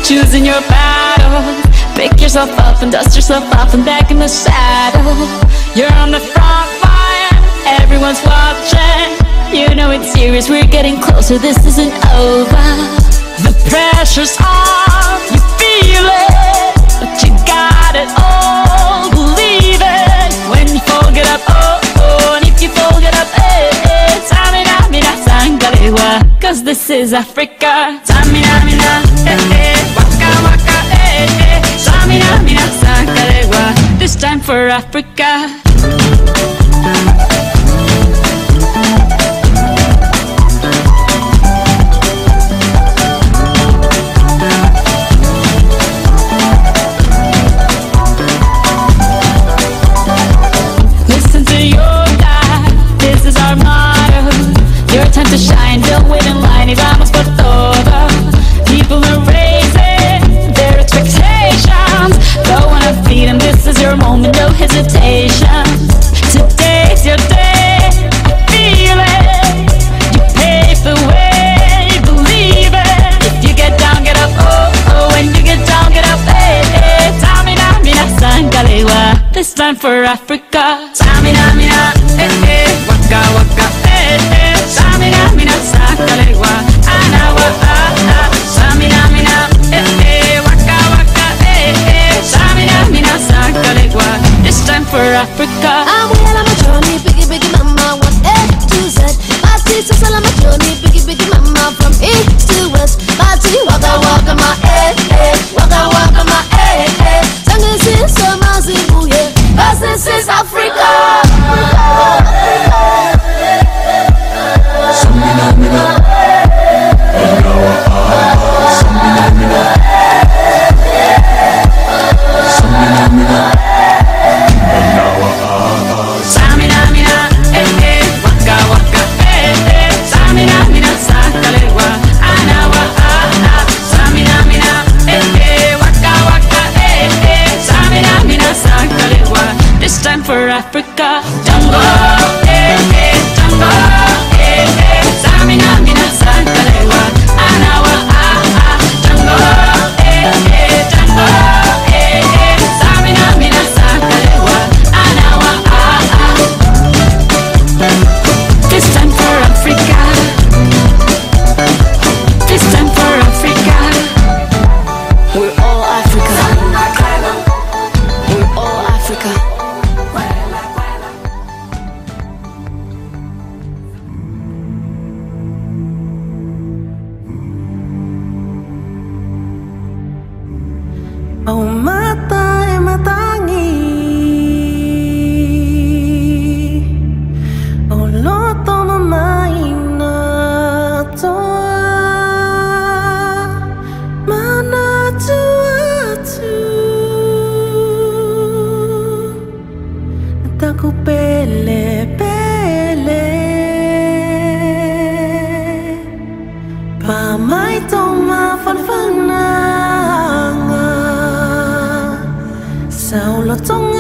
choosing your battles. Pick yourself up and dust yourself off and back in the saddle. You're on the front line, everyone's watching. You know it's serious, we're getting closer, this isn't over. The pressure's on, you feel it, but you got it all, believe it. When you fall, get up, oh, oh, and if you fall, get up, eh, eh. Samina, mina, sangalewa, cause this is Africa. Samina, mina, eh, eh, waka, waka, eh, eh. Samina, mina, sangalewa, this time for Africa. Time to shine, don't wait in line, y vamos por todo. People are raising their expectations. Don't wanna feed them, this is your moment, no hesitation. Today's your day, feel it. You pave the way, believe it. If you get down, get up, oh, oh. When you get down, get up, eh, eh. Samina, mina, sangalewa, this time for Africa. Samina, mina, eh, eh. Waka, waka, eh, eh. Samina, mina, sangalewa, anawa, ah, ah. Samina, mina, eh, eh. Waka, waka, eh, eh. Samina, mina, sangalewa, this time for Africa. I'm well on my journey, biggie, biggie mama, 1 A to Z. My sister's all on my journey, biggie, biggie mama, from east to west. My city, waka, waka, my eh, eh. Waka, waka, my eh, eh. Sangin' sin, so my zibu, yeah. Cause this is Africa. Samina, mina, anawa, ah. Samina, mina, Samina, mina, anawa, ah. Samina, mina, eh, eh. Waka, waka, eh, eh. Samina, mina, sangalewa, anawa, ah, ah. Samina, mina, eh, eh. Waka, waka, eh, eh. Samina, mina, sangalewa, this time for Africa. Jungle, eh, eh. Jungle, eh, eh. Samina, mina, sangalewa, anawa, ah, ah. Jungle, eh, eh. Jungle, eh, eh. Samina, mina, sangalewa, anawa, ah, ah. This time for Africa. This time for Africa. We're all Africa. We're all Africa. Oh mata e matangi, oh loto no maina toa, mana tu taku pele pele, pa mai toma fanfana. Sao lo tong